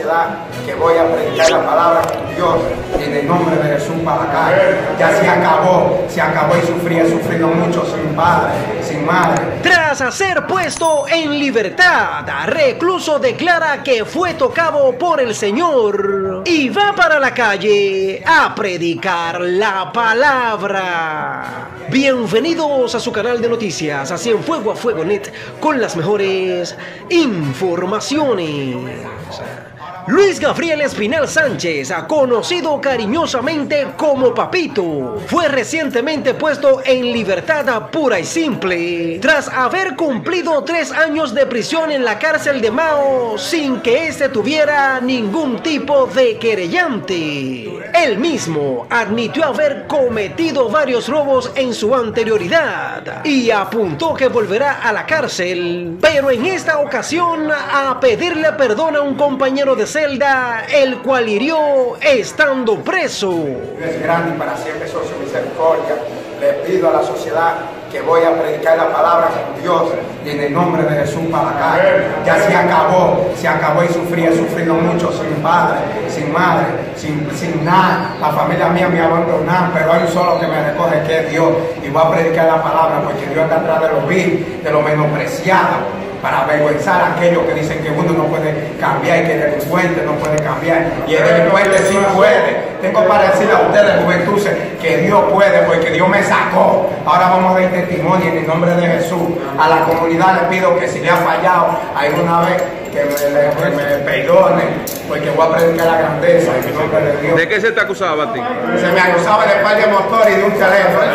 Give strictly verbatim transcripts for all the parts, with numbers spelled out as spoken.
sociedad que voy a predicar la palabra con Dios en el nombre de Jesús para la calle. Ya se acabó, se acabó y sufrí, he sufrido mucho sin padre, sin madre. Tras ser puesto en libertad, recluso declara que fue tocado por el Señor y va para la calle a predicar la palabra. Bienvenidos a su canal de noticias, así en Fuego a Fuego Net, con las mejores informaciones. Luis Gabriel Espinal Sánchez, conocido cariñosamente como Papito, fue recientemente puesto en libertad pura y simple, tras haber cumplido tres años de prisión en la cárcel de Mao sin que éste tuviera ningún tipo de querellante. Él mismo admitió haber cometido varios robos en su anterioridad y apuntó que volverá a la cárcel, pero en esta ocasión a pedirle perdón a un compañero de celda, el cual hirió estando preso. Es grande y para siempre soy su misericordia. Le pido a la sociedad que voy a predicar la palabra con Dios y en el nombre de Jesús para la calle. Ya se acabó, se acabó y sufrí, he sufrido mucho sin padre, sin madre, sin, sin nada. La familia mía me abandonó, pero hay un solo que me recoge, que es Dios, y voy a predicar la palabra porque Dios está atrás de los vil, de los menospreciados, para avergonzar a aquellos que dicen que uno no puede cambiar y que el delincuente no puede cambiar. Y el delincuente sí puede. Tengo para decirle a ustedes, juventud, que Dios puede, porque Dios me sacó. Ahora vamos a dar testimonio en el nombre de Jesús. A la comunidad le pido que si le ha fallado alguna vez, que me, me, me perdone, porque voy a predicar la grandeza en el nombre de Dios. ¿De qué se te acusaba a ti? Se me acusaba de par de motor y de un teléfono.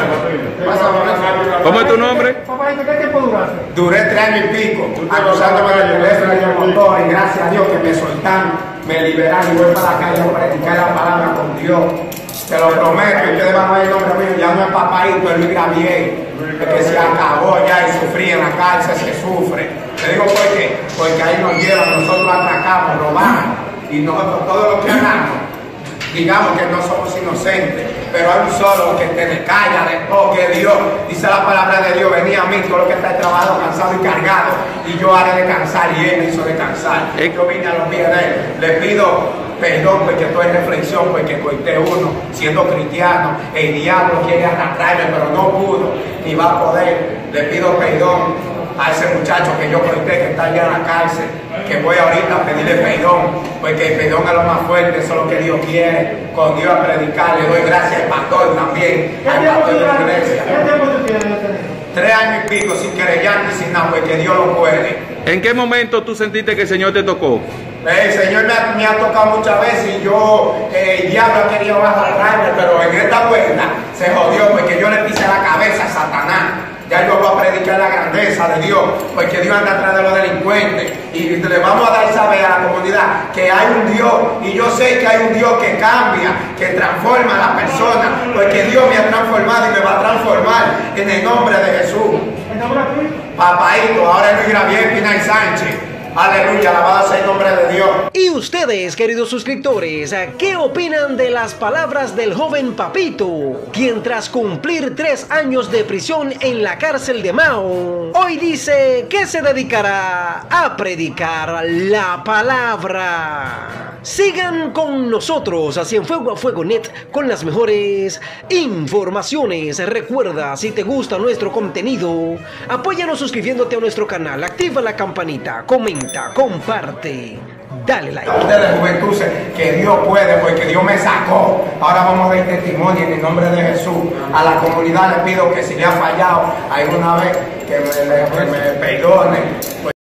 ¿Cómo es tu nombre? Papá, ¿qué tiempo duraste? Duré tres años y pico, acusándome del teléfono y del motor, y gracias a Dios que me soltaron, me liberaron y voy para la calle a predicar la palabra con Dios. Te lo prometo, y ustedes van a ver el nombre mío, ya no es Papaito, es Luis Gabriel, porque se acabó ya y sufrí en la cárcel, se sufre. Te digo por qué, porque ahí nos llevan, nosotros atracamos, robamos, y nosotros todo lo que hagamos, digamos que no somos inocentes, pero hay un solo que te descalla de todo, que Dios, dice la palabra de Dios, venía a mí, todo lo que está trabajado, cansado y cargado, y yo haré descansar, y Él me hizo descansar. Yo vine a los pies de Él, le pido perdón porque estoy en reflexión, porque corté uno, siendo cristiano, el diablo quiere arrastrarme, pero no pudo, ni va a poder. Le pido perdón a ese muchacho que yo corté, que está allá en la cárcel, que voy ahorita a pedirle perdón, porque el perdón es lo más fuerte, eso es lo que Dios quiere, con Dios a predicar. Le doy gracias al pastor también, al pastor de la iglesia. ¿Qué tiempo tú tienes? Tres años y pico sin querellante y sin nada, porque Dios lo puede. ¿En qué momento tú sentiste que el Señor te tocó? El Señor me ha, me ha tocado muchas veces y yo, eh, el diablo ha querido agarrarme, pero en esta vuelta se jodió porque yo le pise la cabeza a Satanás. Ya yo voy a predicar la grandeza de Dios, porque Dios anda atrás de los delincuentes. Y le vamos a dar saber a la comunidad que hay un Dios, y yo sé que hay un Dios que cambia, que transforma a la persona, porque Dios me ha transformado y me va a transformar en el nombre de Jesús. ¿El nombre tuyo? Papaito, ahora es Luis Gabriel Espinal Sánchez. Aleluya, alabado sea el nombre de Dios. Y ustedes, queridos suscriptores, ¿qué opinan de las palabras del joven Papito, quien tras cumplir tres años de prisión en la cárcel de Mao, hoy dice que se dedicará a predicar la palabra? Sigan con nosotros, así en Fuego a Fuego Net, con las mejores informaciones. Recuerda, si te gusta nuestro contenido, apóyanos suscribiéndote a nuestro canal, activa la campanita, comenta, comparte, dale like. A ustedes, juventud, que Dios puede, porque Dios me sacó. Ahora vamos a dar testimonio en el nombre de Jesús. A la comunidad le pido que si le ha fallado alguna vez, que me, me, me perdone.